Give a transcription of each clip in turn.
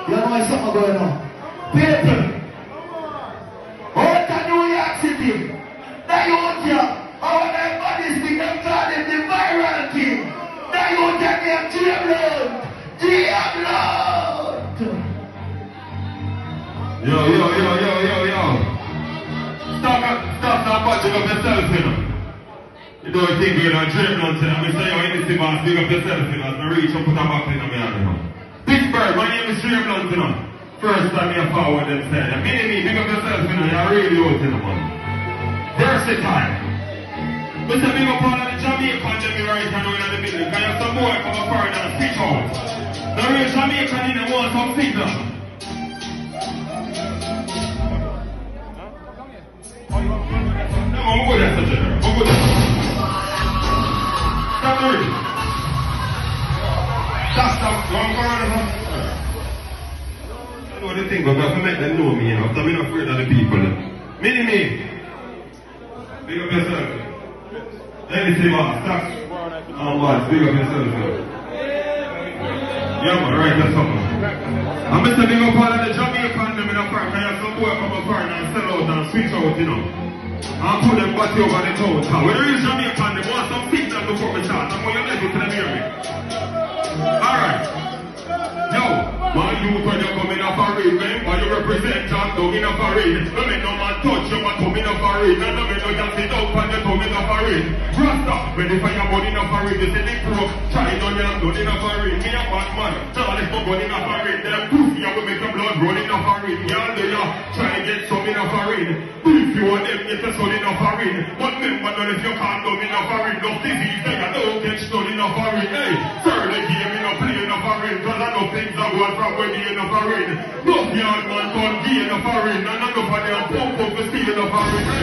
You know what's something going on? People, out of New York City, the youth here, how them bodies think them call it the viral king. The youth here named J-Blood. J-Blood. Yo. Stop watching up yourself, you know. You don't think you're not J-Blood today. I'm saying, yo, anything boss, big up yourself, you know. I reach up, put a back in my hand, you know. Pittsburgh, my name is J-Blood, you know. First time you forward them said, me, big up yourself, you know. You're really out, you know, man. Versatile. Mr. Big up all of the Jamaican, them right now in the building. Because you have some boy come up forward and speak out. The real Jamaican in the want some signal. I'm good at the general. I'm good at the Stop the reading. Stop. Don't go around the I know the thing, but I have to make them know me, you know. I'm not afraid of the people. Me. Big up yourself. Anything, man. Stop. Man, big up yourself, you know. Yeah, man, right, that's something. I'm Mr. Big up all of the Jamaican them in a park. I have some boy come up here and sell out and switch out, you know. I'll put them body over the town. When there is Jamaican, they want some signal before we start. I'm going to let you to them hear me. Alright. Yo, man, you when you come in a parade, man, when you represent John Dog in a parade. No make no man touch you, man, come in a parade. No make no just sit up and you come in a parade. Rasta, when they find your body in a parade, they say they pro. Try on your done in a parade. Me a bad man, Charlie come in a parade. Them pussy, I will make your blood run in a parade. Y'all do ya, try to get some in a parade. If you want them, get the sun in a parade. But remember, none if you can't come in a parade. No disease, they don't get stud in a parade. Hey, sir, they game in a play in a parade. Cause I know things are going from when they in a parade. No yard man can't be in a parade. And I know for them pump up to steal in a parade. Hey.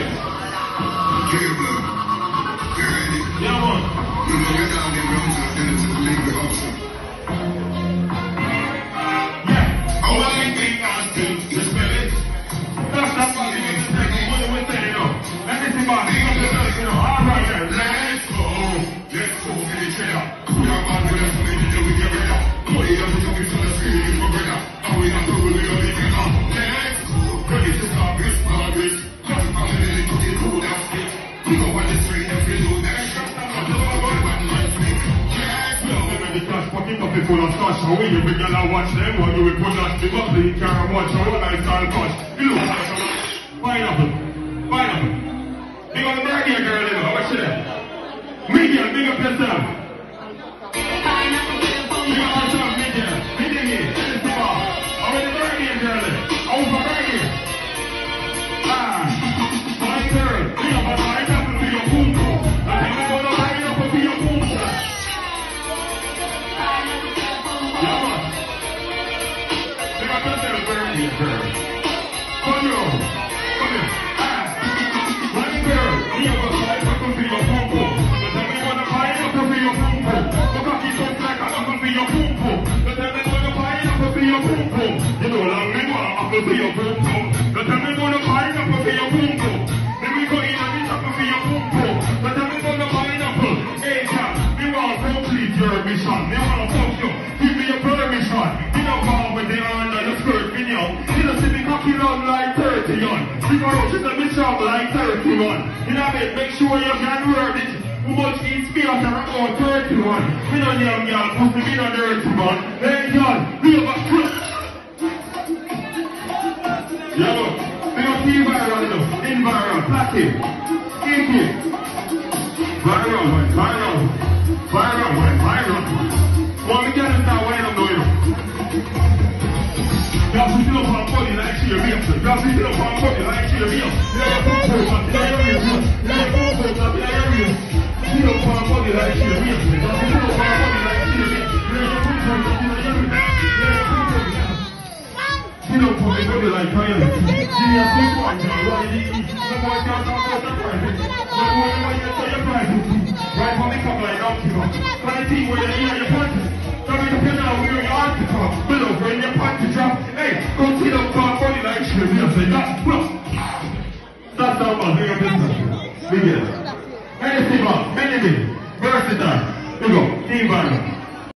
Yeah, man. You know you're down in Rome, so then it's a legal option. Yeah. Oh, I ain't think I still to spell it. That's what it is. What do we say, you know? Let me see about it. You know, all right, then. Let's go to the trailer. We are going to the community to get rid of. What you have to do is to the street for brother. How we have to do it, we can go. Let's go. Ready to start this, not this. Come to family, to the food, that's it. We go on the street, and we do that. Fucking up full of stash. How we every girl I watch them. What you will put that big up the car watch. How will I start touch? You look like a pineapple. Big up the birthday girl, you know. How much is that? Miguel, big up yourself. Big up yourself, Miguel. Miguel, tell us about. How is the birthday girl? How is the birthday? My girl. Big up a pineapple for your boom boom. I think I'm gonna pineapple for your boom boom. Like 31. You know, make sure you can word it. Who much inspiration about 31. We don't young girl, put me in a dirty man. Hey, girl, we have a foot. Yo, we don't see viral enough. In viral, plastic. Kinky. Viral. What we get is that way I'm doing. You have to sit up on body like she a real. You have to sit up on body like she a real. Like Kyle. Give me a quick one, John. What did he eat? The boy can't talk about the prices. The boy can't tell your prices. Right for me, come like donkey kong. Funny thing where you hear your punches. Tell me to pin out where your arms to come. Below when your punches drop. Hey, go see them talk funny like shit. You say that. That's how much. Big up business. Big up.